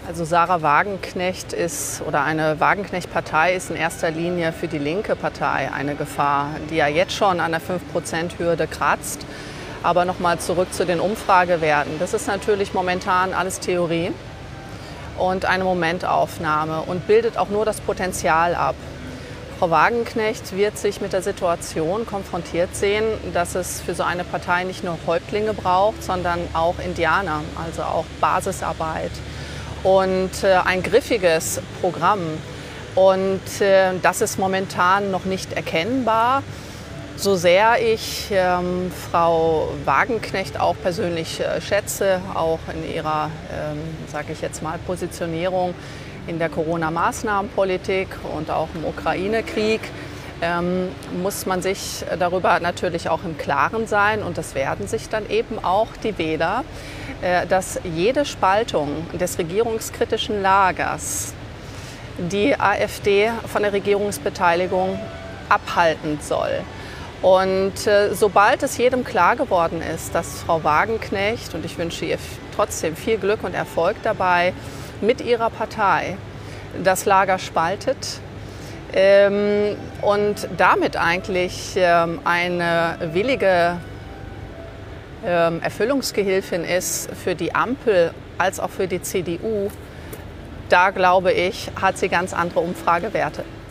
Also Sarah Wagenknecht oder eine Wagenknecht-Partei ist in erster Linie für die linke Partei eine Gefahr, die ja jetzt schon an der 5%-Hürde kratzt. Aber nochmal zurück zu den Umfragewerten. Das ist natürlich momentan alles Theorie und eine Momentaufnahme und bildet auch nur das Potenzial ab. Frau Wagenknecht wird sich mit der Situation konfrontiert sehen, dass es für so eine Partei nicht nur Häuptlinge braucht, sondern auch Indianer, also auch Basisarbeit und ein griffiges Programm. Und das ist momentan noch nicht erkennbar. So sehr ich Frau Wagenknecht auch persönlich schätze, auch in ihrer, sage ich jetzt mal, Positionierung in der Corona-Maßnahmenpolitik und auch im Ukraine-Krieg, muss man sich darüber natürlich auch im Klaren sein, und das werden sich dann eben auch die Wähler, dass jede Spaltung des regierungskritischen Lagers die AfD von der Regierungsbeteiligung abhalten soll. Und sobald es jedem klar geworden ist, dass Frau Wagenknecht, und ich wünsche ihr trotzdem viel Glück und Erfolg dabei, mit ihrer Partei das Lager spaltet und damit eigentlich eine willige Erfüllungsgehilfin ist für die Ampel als auch für die CDU, da glaube ich, hat sie ganz andere Umfragewerte.